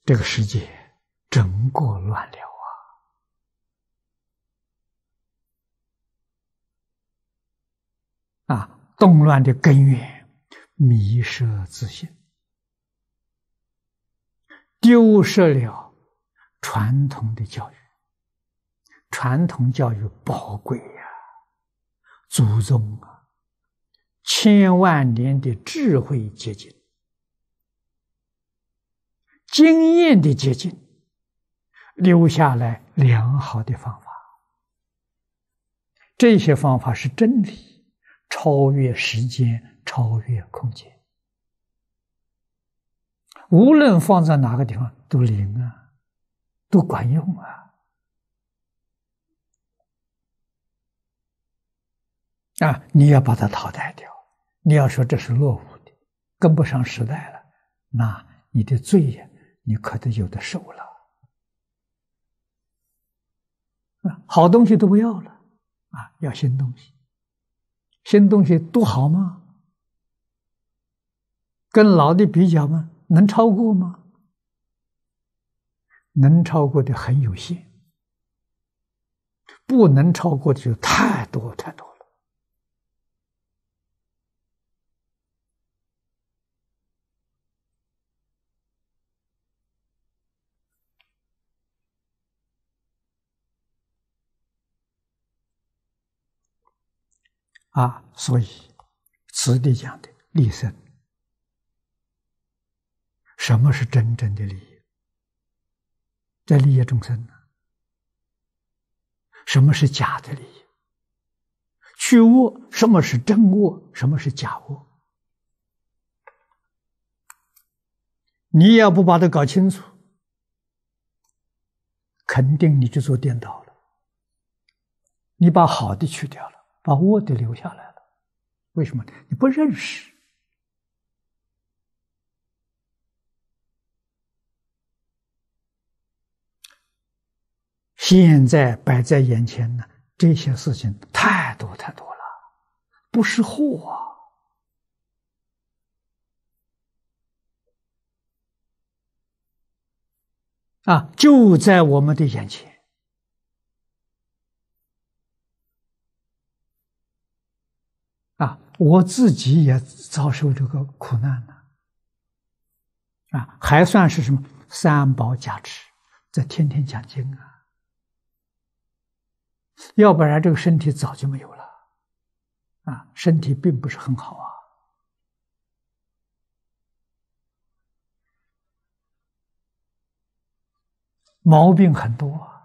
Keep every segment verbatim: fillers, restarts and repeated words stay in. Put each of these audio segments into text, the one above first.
这个世界整个乱了啊！啊，动乱的根源，迷失自信，丢失了传统的教育。传统教育宝贵呀、啊，祖宗啊，千万年的智慧结晶，经验的结晶，留下来良好的方法。这些方法是真理，超越时间，超越空间，无论放在哪个地方都灵啊，都管用啊。啊，你要把它淘汰掉，你要说这是落伍的，跟不上时代了，那你的罪呀，你可得有的受了。啊，好东西都不要了，啊，要新东西。新东西多好吗？跟老的比较吗？能超过吗？能超过的很有限，不能超过的就太多太多了。啊，所以此地讲的利生，什么是真正的利益？在利益众生呢？什么是假的利益？去恶，什么是真恶？什么是假恶？你要不把它搞清楚，肯定你就做颠倒了。你把好的去掉了，把恶的留下来了，为什么？你不认识。现在摆在眼前呢，这些事情太多太多了，不是祸啊！啊，就在我们的眼前。啊，我自己也遭受这个苦难了。啊，还算是什么三宝加持，在天天讲经啊。要不然这个身体早就没有了。啊，身体并不是很好啊。毛病很多啊。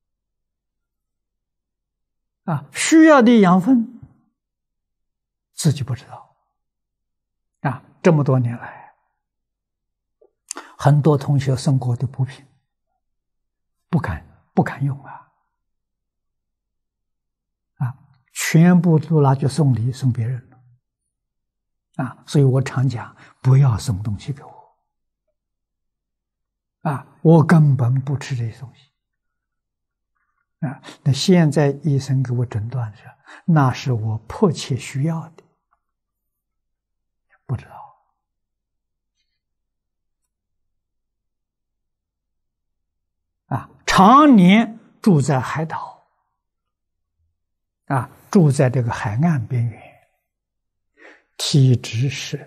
啊，需要的养分自己不知道。啊，这么多年来，很多同学送过的补品，不敢不敢用啊。啊，全部都拿去送礼送别人了。啊，所以我常讲，不要送东西给我。啊，我根本不吃这些东西。啊，那现在医生给我诊断是，那是我迫切需要的。不知道。啊，常年住在海岛，啊，住在这个海岸边缘，体质是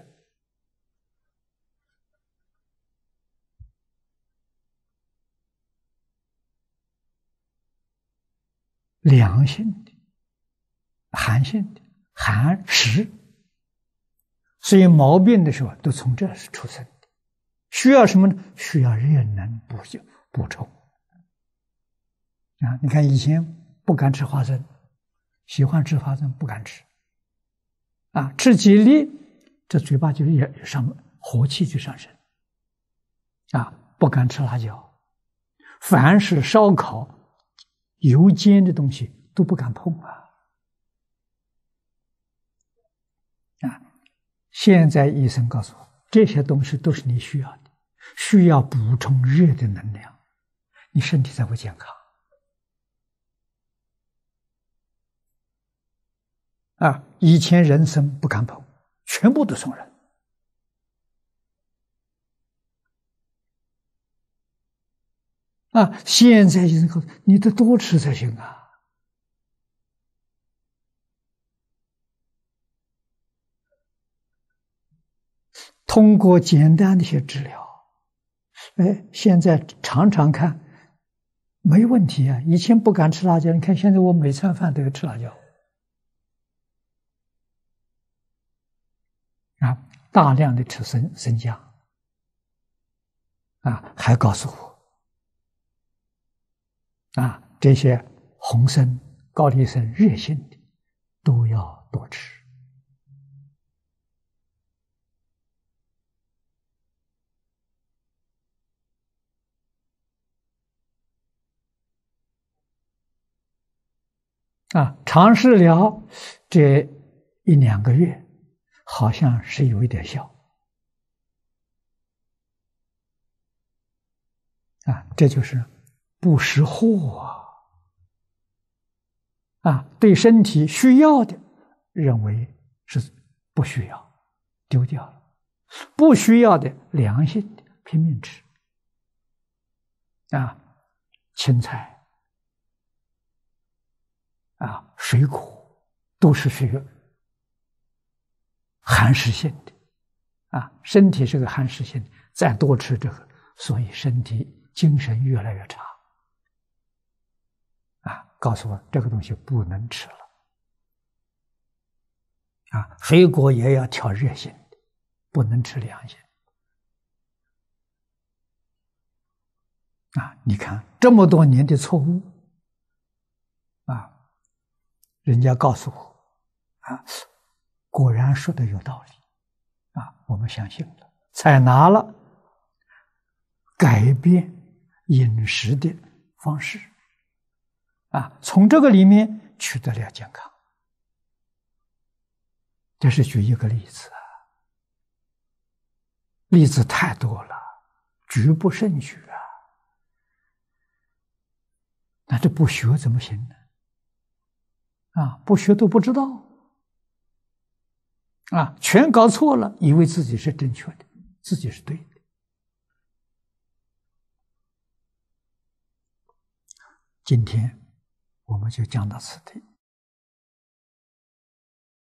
凉性的、寒性的、寒湿，所以毛病的时候都从这是出生的。需要什么呢？需要热能补补充。啊，你看以前不敢吃花生，喜欢吃花生不敢吃。啊，吃几粒，这嘴巴就也上火气就上升。啊，不敢吃辣椒，凡是烧烤、油煎的东西都不敢碰啊。啊，现在医生告诉我，这些东西都是你需要的，需要补充热的能量，你身体才会健康。啊，以前人参不敢碰，全部都送人。 啊，现在就是告诉你得多吃才行啊。通过简单的一些治疗，哎，现在常常看没问题啊。以前不敢吃辣椒，你看现在我每餐饭都要吃辣椒啊，大量的吃生生姜啊，还告诉我啊，这些红参、高丽参热性的都要多吃。啊，尝试了这一两个月，好像是有一点效。啊，这就是不识货啊！啊，对身体需要的，认为是不需要，丢掉了；不需要的，良性的，拼命吃。啊，青菜。啊，水果都是属于寒湿性的，啊，身体是个寒湿性的，再多吃这个，所以身体精神越来越差。啊，告诉我这个东西不能吃了。啊，水果也要挑热性的，不能吃凉性。啊，你看这么多年的错误，啊。人家告诉我，啊，果然说的有道理，啊，我们相信了，采纳了，改变饮食的方式，啊，从这个里面取得了健康。这是举一个例子啊，例子太多了，举不胜举啊。那这不学怎么行呢？啊，不学都不知道，啊，全搞错了，以为自己是正确的，自己是对的。今天我们就讲到此地。